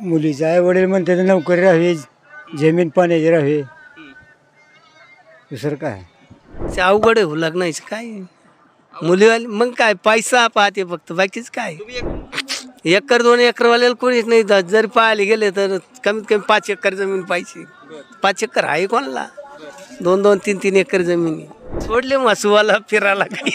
मुलीचे आई वडील म्हणते तर नोकरी राहावी, जमीन पाण्याची राहावी, दुसरं काय ते अवघड आहे हो लग्नाचं काय मुलीवाली मग काय पैसा पाहते फक्त बाकीच काय एकर 2 एकरवाल्याला कोणीच नाही जरी पाहायला गेले तर कमीत कमी 5 एकर जमीन पाहिजे 5 एकर आहे कोणाला 2-2, 3-3 एकर जमिनी सोडले मासुवाला फिरायला काही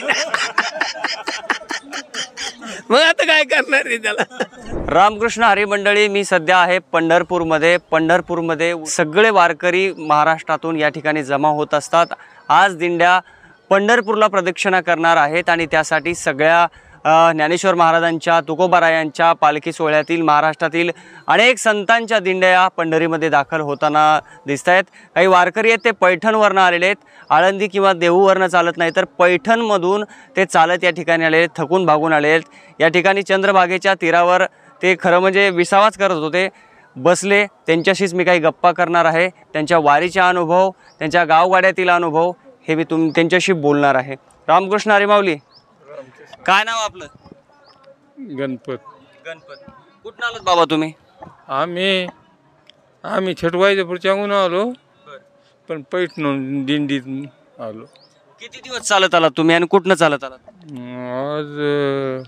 मग आता काय करणार रे त्याला। रामकृष्ण हरी मंडळी, मी सध्या आहे पंढरपूरमध्ये सगळे वारकरी महाराष्ट्रातून या ठिकाणी जमा होत असतात। आज दिंड्या पंढरपूरला प्रदक्षिणा करणार आहेत आणि त्यासाठी सगळ्या ज्ञानेश्वर महाराजांच्या तुकोबारायांच्या पालखी सोहळ्यातील महाराष्ट्रातील अनेक संतांच्या दिंड्या पंढरीमध्ये दाखल होताना दिसत आहेत। काही वारकरी आहेत ते पैठणवरनं आलेले आहेत, आळंदी किंवा देहूवरनं चालत नाही तर पैठणमधून ते चालत या ठिकाणी आले आहेत, थकून भागून आले आहेत। या ठिकाणी चंद्रभागेच्या तीरावर ते खरं म्हणजे विसावाच करत होते, बसले। त्यांच्याशीच मी काही गप्पा करणार आहे, त्यांच्या वारीचा अनुभव, त्यांच्या गावगाड्यातील अनुभव हे मी त्यांच्याशी बोलणार आहे। रामकृष्ण हरी माऊली, काय नाव आपलं? गणपत। कुठून आलात बाबा तुम्ही? आम्ही छटवायच्यापूरच्याहून आलो, पण पैठण दिंडीत आलो। किती दिवस चालत आलात तुम्ही आणि कुठनं चालत आलात? आज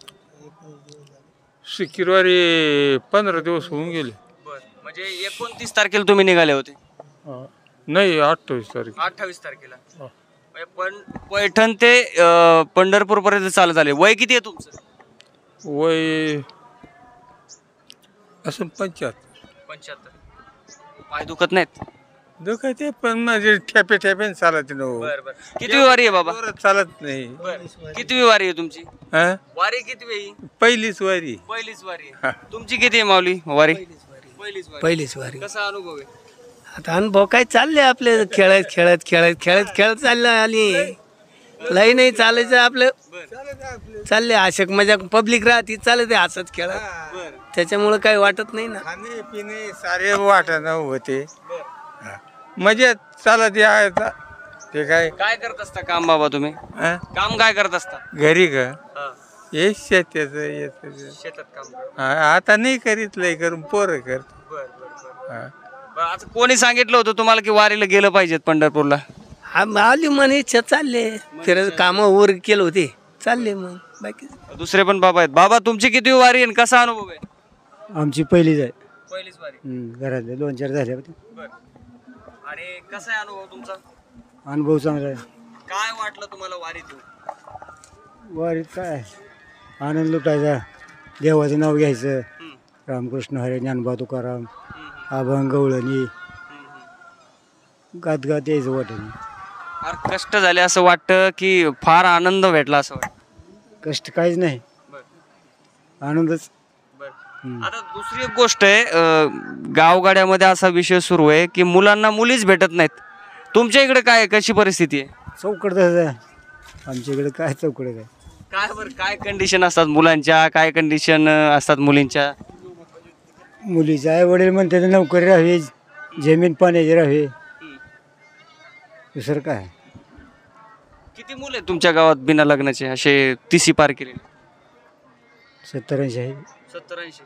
शुक्रवारी 15 दिवस होऊन गेले। म्हणजे 29 तारखेला तुम्ही निघाले होते? नाही, 28 तारीख। 28 तारखेला पण पैठण ते पंढरपूर पर्यंत चालत आले। वय किती आहे तुमचं? वय असं 75। पाय दुखत नाहीत? दुखते पण माझे ठेप्याने चालत नाही। किती वारी आहे बाबा? चालत नाही। किती वारी आहे तुमची? वारी किती वेळी? पहिलीच वारी। पहिलीच वारी आहे। तुमची किती आहे माऊली वारी? पहिलीच वारी। कसा अनुभव आहे? आता अनुभव काय चालले आपले खेळत चाललं आणि लई नाही चालायचं आपलं चालले आशक मजा पब्लिक राहती चालते हसत खेळत, त्याच्यामुळे काही वाटत नाही ना। खाणे पिणे सारे वाटत होते, मजेत चालत यायचा। ते काय करत असता काम बाबा तुम्ही? काम काय करत असता घरी? का हे शेतात काम? आता नाही करीत, लय करून पोरं करत। आता कोणी सांगितलं होतं तुम्हाला की वारीला गेलं पाहिजेत पंढरपूरला? आली म्हणे इच्छा चालले फिरत काम वर केलं होते चालले मग बाकी दुसरे पण बाबा आहेत। बाबा तुमची किती वारी आहे, कसा अनुभव आहे? आमची पहिलीच आहे। पहिलीच वारी? घरातले 2-4 झाले होते। आणि कसा आहे अनुभव तुमचा? अनुभव चांगला आहे। काय वाटलं तुम्हाला वारीतून? वारीत काय आनंद लुटायचा, देवाचं नाव घ्यायचं, रामकृष्ण हरी ज्ञानोबा तुकाराम अभंग गवळणी गात गात यायचं वाटेल। फार कष्ट झाले असं वाटतं की फार आनंद भेटला असं वाटतं? कष्ट काहीच नाही, आनंदच। आता दुसरी एक गोष्ट आहे, गावगाड्यामध्ये असा विषय सुरू आहे की मुलांना मुलीच भेटत नाहीत। तुमच्या इकडे काय, कशी परिस्थिती आहे? चौकड तसं आहे आमच्या इकडे। काय चौकड काय? काय बरं, काय कंडिशन असतात मुलांच्या, काय कंडिशन असतात मुलींच्या? मुलीचे आई वडील म्हणते तर नोकरी राहावी, जमीन पाण्याची राहावी, दुसरं काय। किती मुलं आहेत तुमच्या गावात बिना लग्नाचे असे 30 पार केलेले? 70-80 आहे। 70-80?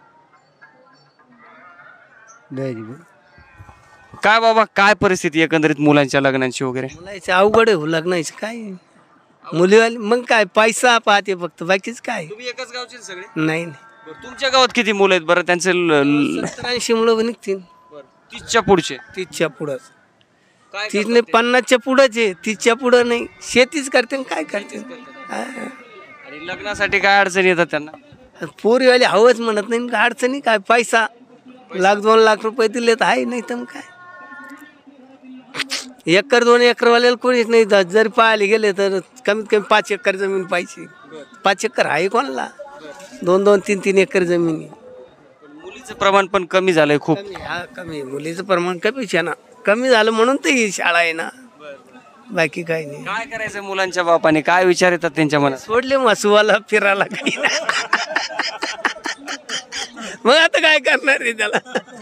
नाही काय बाबा, काय परिस्थिती एकंदरीत मुलांच्या लग्नांची वगैरे? मुलाचं अवघड आहे हो लग्नाचं काय मुलीवाली मग काय पैसा पाहते फक्त बाकीच काय। तुम्ही एकाच गावचे सगळे? नाही तुमच्या गावात किती मुलं आहेत बरं? त्यांचे 70-80 मुलं निघतील। 30च्या पुढचे? 30च्या पुढं, 30 नाही 50च्या पुढंच आहे, 30च्या पुढं नाही। शेतीच करते काय करते। आणि लग्नासाठी काय अडचणी येतात त्यांना? पोरीवाले हवंच म्हणत नाही, अडचणी काय पैसा 1-2 लाख रुपये दिले तर आहे, नाही तर काय 1-2 एकरवाल्याला कोणीच नाही जरी पाहायला गेले तर कमीत कमी 5 एकर जमीन पाहिजे 5 एकर आहे कोणाला 2-2, 3-3 एकर जमिनी। मुलीचं प्रमाण पण कमी झालंय खूप। कमी मुलीचं प्रमाण कमी झालं म्हणून तर ही शाळा आहे ना, बाकी काही नाही। काय करायचं मुलांच्या बापाने, काय विचार येतात त्यांच्या मनात? सोडले मासुवाला फिरायला काही मग आता काय करणार रे त्याला।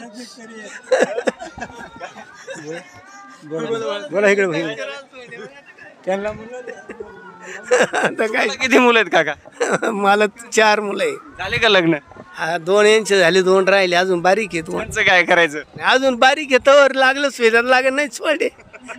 बोला इकडे त्यांना आता काय किती मुलं आहेत काका? मला 4 मुलं आहे। झाले का लग्न? 2 इंच झाले, 2 राहिले, अजून बारीक आहे 2. त्यांचं काय करायचं? अजून बारीक आहे, तर लागलं स्वेटर लागत नाही सोडे.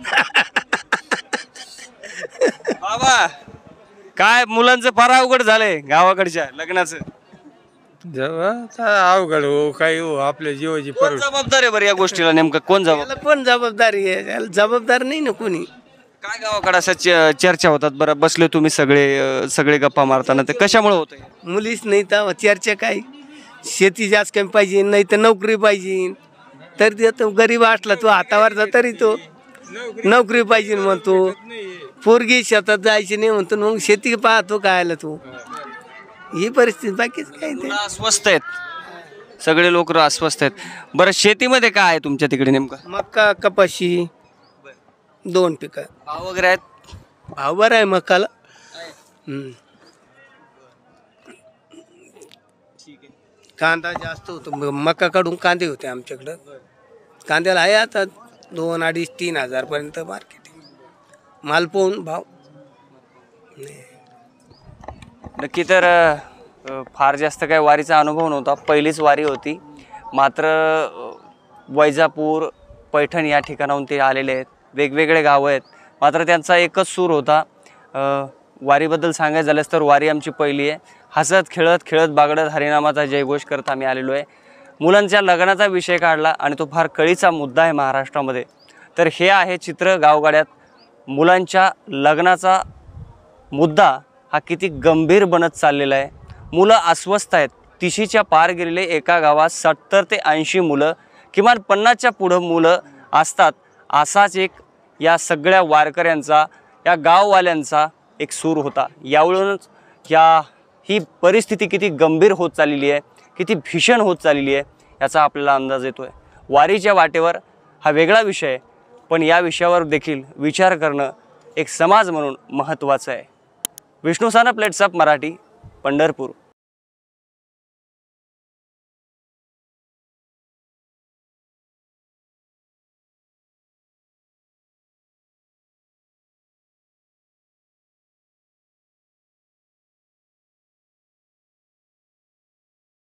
बाबा काय मुलांचं फार अवघड झालंय गावाकडच्या लग्नाचं. जेव्हा अवघड हो काही हो आपल्या जीवाची कोण जबाबदार आहे बरं या गोष्टीला? नेमकं कोण जबाबदार? याला कोण जबाबदारी आहे? याला जबाबदार नाही ना कोणी. काय गावाकडे असं चर्चा होतात बरं? बसले तुम्ही सगळे गप्पा मारताना, ते कशामुळे होत? मुलीच नाही तर चर्चा काय? शेती जास्त कमी पाहिजे, नाही तर नोकरी पाहिजे. तरी तो गरीब असला तो हातावरचा तरी तो नोकरी पाहिजे म्हणतो. पोरगी शेतात जायची नाही म्हणतो, मग शेती पाहतो कायला तू. ही परिस्थिती, बाकीच काय ते. अस्वस्थ आहेत सगळे लोक, अस्वस्थ आहेत. बरं शेतीमध्ये काय आहे तुमच्या तिकडे नेमकं? मक्का, कपाशी, 2 पिकं. भाव वगैरे आहेत? भाव बरा आहे मक्काला. कांदा जास्त होतो, मका काढून कांदे होते आमच्याकडं. कांद्याला आहे आता 2, 2.5, 3 हजारपर्यंत मार्केट. माल पाहून भाव. नक्की तर फार जास्त काही वारीचा अनुभव नव्हता, पहिलीच वारी होती. मात्र वैजापूर, पैठण या ठिकाणाहून ते आलेले आहेत. वेगवेगळे गावं आहेत, मात्र त्यांचा एकच सूर होता. वारीबद्दल सांगायचं झाल्यास तर वारी आमची पहिली आहे. हसत खेळत बागडत हरिनामाचा जयघोष करत आम्ही आलेलो आहे. मुलांच्या लग्नाचा विषय काढला आणि तो फार कळीचा मुद्दा आहे महाराष्ट्रामध्ये. तर हे आहे चित्र गावगाड्यात. मुलांच्या लग्नाचा मुद्दा हा किती गंभीर बनत चाललेला आहे. मुलं अस्वस्थ आहेत. 30च्या पार गेलेले एका गावात 70 ते 80 मुलं, किमान 50च्या पुढं मुलं असतात. असाच एक या सगळ्या वारकऱ्यांचा, या गाववाल्यांचा एक सूर होता. यावरूनच ही परिस्थिती किती गंभीर होत चाललेली आहे, किती भीषण होत चाललेली आहे याचा आपल्याला अंदाज येतो आहे. वारीच्या वाटेवर हा वेगळा विषय आहे, पण या विषयावर देखील विचार करणं एक समाज म्हणून महत्त्वाचं आहे. Vishnu Sana, plates of Marathi, Pandharpur.